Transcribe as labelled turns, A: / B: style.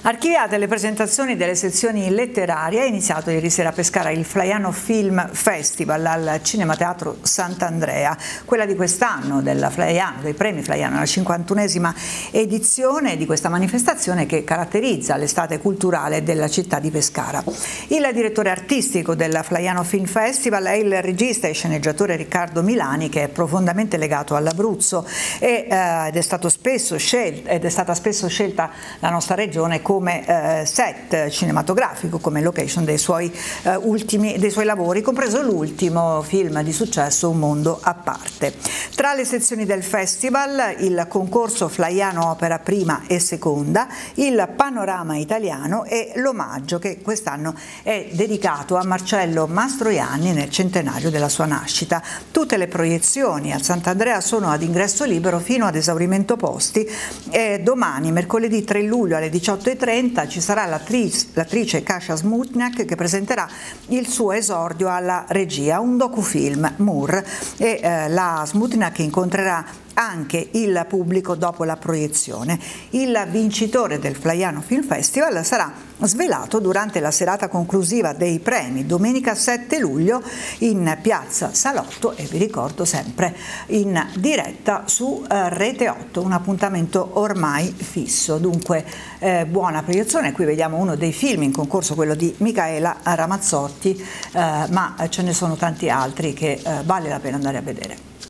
A: Archiviate le presentazioni delle sezioni letterarie, è iniziato ieri sera a Pescara il Flaiano Film Festival al Cinemateatro Sant'Andrea. Quella di quest'anno del Flaiano, dei premi Flaiano, la 51esima edizione di questa manifestazione che caratterizza l'estate culturale della città di Pescara. Il direttore artistico del Flaiano Film Festival è il regista e sceneggiatore Riccardo Milani, che è profondamente legato all'Abruzzo ed è stata spesso scelta la nostra regione come set cinematografico, come location dei suoi lavori, compreso l'ultimo film di successo Un mondo a parte. Tra le sezioni del festival il concorso Flaiano Opera Prima e Seconda, il panorama italiano e l'omaggio che quest'anno è dedicato a Marcello Mastroianni nel centenario della sua nascita. Tutte le proiezioni al Sant'Andrea sono ad ingresso libero fino ad esaurimento posti e domani, mercoledì 3 luglio alle 18:30, ci sarà l'attrice Kasia Smutniak che presenterà il suo esordio alla regia, un docufilm Moore, e la Smutniak incontrerà anche il pubblico dopo la proiezione. Il vincitore del Flaiano Film Festival sarà svelato durante la serata conclusiva dei premi, domenica 7 luglio in Piazza Salotto, e vi ricordo sempre in diretta su Rete 8, un appuntamento ormai fisso. Dunque buona proiezione. Qui vediamo uno dei film in concorso, quello di Micaela Ramazzotti, ma ce ne sono tanti altri che vale la pena andare a vedere.